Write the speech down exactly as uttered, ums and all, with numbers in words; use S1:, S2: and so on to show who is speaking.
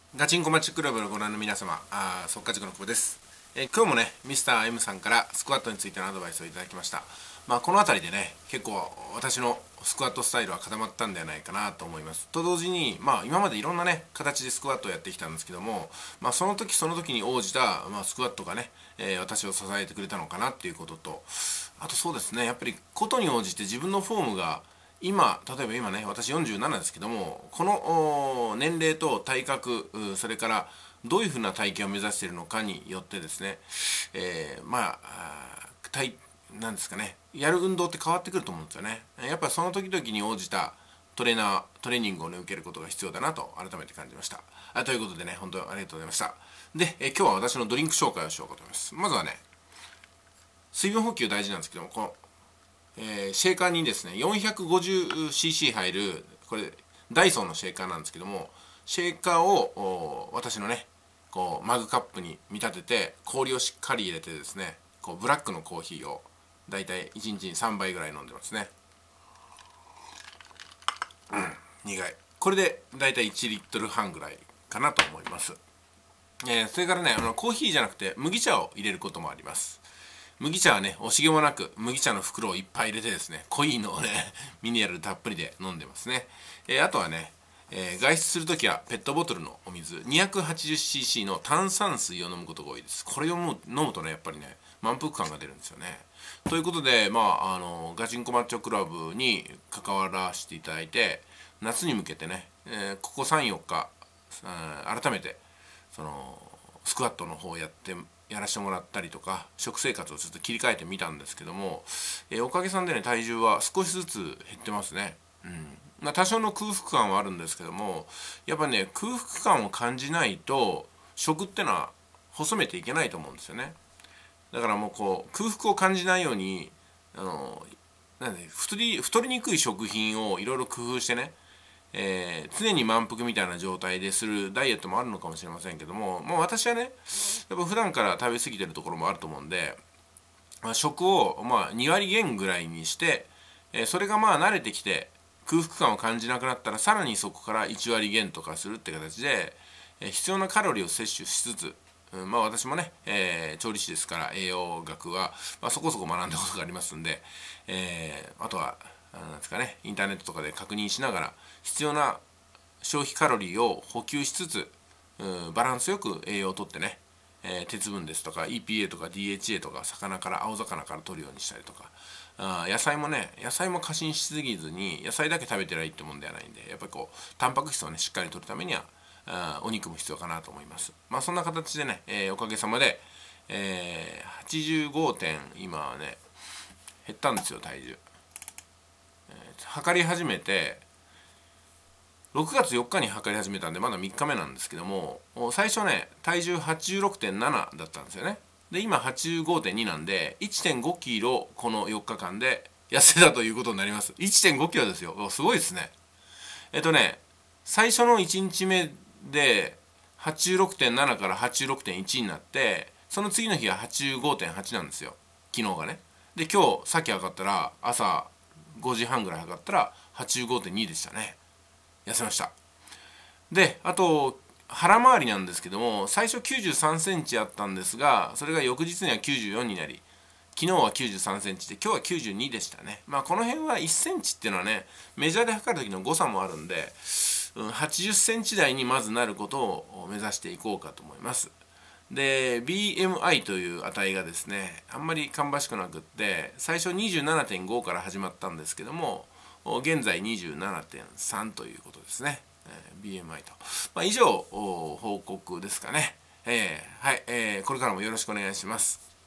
S1: ガチンコマッチクラブをご覧の皆様、あ速稼塾の久保です。えー今日もね、ミスター エム さんからスクワットについてのアドバイスをいただきました。まあ、この辺りでね、結構私のスクワットスタイルは固まったんではないかなと思います。と同時に、まあ、今までいろんなね、形でスクワットをやってきたんですけども、まあ、その時その時に応じた、まあ、スクワットがね、えー私を支えてくれたのかなっていうことと、あとそうですね、やっぱりことに応じて自分のフォームが今、例えば今ね、私よんじゅうななですけども、この年齢と体格、それからどういうふうな体型を目指しているのかによってですね、えー、まあ、体、なんですかね、やる運動って変わってくると思うんですよね。やっぱその時々に応じたトレーナー、トレーニングをね、受けることが必要だなと改めて感じました。あということでね、本当にありがとうございました。で、え今日は私のドリンク紹介をしようかと思います。まずはね、水分補給大事なんですけども、このえーシェーカーにですね よんひゃくごじゅうシーシー 入る、これダイソーのシェーカーなんですけども、シェーカーを私のねこうマグカップに見立てて氷をしっかり入れてですね、こうブラックのコーヒーをだいたいいちにちにさんばいぐらい飲んでますね。苦い。これでだいたいいちリットルはんぐらいかなと思います。えーそれからね、あのコーヒーじゃなくて麦茶を入れることもあります。麦茶はね、惜しげもなく麦茶の袋をいっぱい入れてですね、濃いのをね、ミネラルたっぷりで飲んでますね。えーあとはね、えー外出するときはペットボトルのお水 にひゃくはちじゅうシーシー の炭酸水を飲むことが多いです。これをもう飲むとね、やっぱりね、満腹感が出るんですよね。ということで、まあ、あのガチンコマッチョクラブに関わらせていただいて、夏に向けてね、えーここさん、よっか、うん改めてそのスクワットの方をやってやらせてもらったりとか、食生活をちょっと切り替えてみたんですけども、えーおかげさんでね、体重は少しずつ減ってますね。うんまあ、多少の空腹感はあるんですけども、やっぱね、空腹感を感じないと食ってのは細めていけないと思うんですよね。だからもうこう空腹を感じないように、あのなんで太り太りにくい食品をいろいろ工夫してね、えー常に満腹みたいな状態でするダイエットもあるのかもしれませんけども、もう私はね、やっぱ普段から食べ過ぎてるところもあると思うんで、まあ、食をまあに割減ぐらいにして、えーそれがまあ慣れてきて空腹感を感じなくなったら、さらにそこからいち割減とかするって形で、えー必要なカロリーを摂取しつつ、うん、まあ私もね、えー調理師ですから栄養学は、まあ、そこそこ学んだことがありますんで、えーあとはなんですかね、インターネットとかで確認しながら必要な消費カロリーを補給しつつ、うんバランスよく栄養をとってね、えー鉄分ですとか イーピーエー とか ディーエイチエー とか魚から青魚から取るようにしたりとか、あ野菜もね野菜も過信しすぎずに、野菜だけ食べてりゃいいってもんではないんで、やっぱりこうタンパク質をねしっかり取るためにはあお肉も必要かなと思います。まあそんな形でね、えーおかげさまで、えーはちじゅうごてん今はね減ったんですよ、体重。測り始めてろくがつよっかに測り始めたんでまだみっかめなんですけども、最初ね体重 はちじゅうろくてんなな だったんですよね。で今 はちじゅうごてんに なんで いってんごキロこのよっかかんで痩せたということになります。 いってんごキロですよ。すごいですね。えっとね最初のいちにちめで はちじゅうろくてんなな から はちじゅうろくてんいち になって、その次の日は はちじゅうごてんはち なんですよ、昨日がね。で今日さっき測ったら朝ごじはんぐらい測ったら はちじゅうごてんに でしたね。痩せました。であと腹回りなんですけども、最初きゅうじゅうさんセンチあったんですが、それが翌日にはきゅうじゅうよんになり、昨日はきゅうじゅうさんセンチで今日はきゅうじゅうにでしたね。まあこの辺はいっセンチっていうのはね、メジャーで測る時の誤差もあるんで、うん、はちじゅっセンチ台にまずなることを目指していこうかと思います。で ビーエムアイ という値がですね、あんまり芳しくなくって、最初 にじゅうななてんご から始まったんですけども、現在 にじゅうななてんさん ということですね。えー ビーエムアイ と、まあ、以上報告ですかね。えーはい、えーこれからもよろしくお願いします。